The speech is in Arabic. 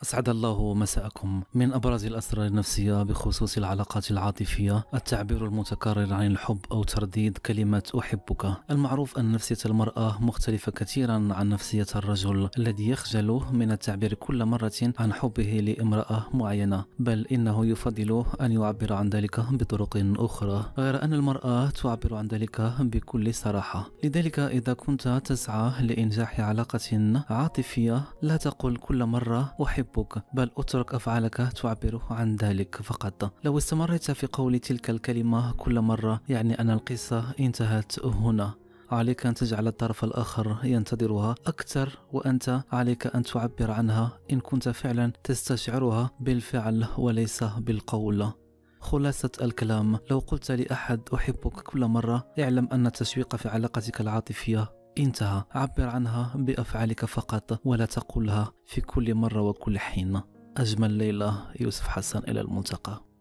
أسعد الله مساءكم. من أبرز الأسرار النفسية بخصوص العلاقات العاطفية التعبير المتكرر عن الحب أو ترديد كلمة أحبك. المعروف أن نفسية المرأة مختلفة كثيرا عن نفسية الرجل الذي يخجل من التعبير كل مرة عن حبه لامرأة معينة، بل إنه يفضل أن يعبر عن ذلك بطرق أخرى، غير أن المرأة تعبر عن ذلك بكل صراحة. لذلك إذا كنت تسعى لإنجاح علاقة عاطفية لا تقل كل مرة أحبك، بل اترك أفعالك تعبر عن ذلك فقط. لو استمرت في قول تلك الكلمة كل مرة يعني أن القصة انتهت هنا. عليك أن تجعل الطرف الآخر ينتظرها أكثر، وأنت عليك أن تعبر عنها إن كنت فعلا تستشعرها بالفعل وليس بالقول. خلاصة الكلام، لو قلت لأحد أحبك كل مرة اعلم أن التشويق في علاقتك العاطفية انتهى. عبر عنها بأفعالك فقط ولا تقولها في كل مرة وكل حين. أجمل ليلة، يوسف حسن، إلى الملتقى.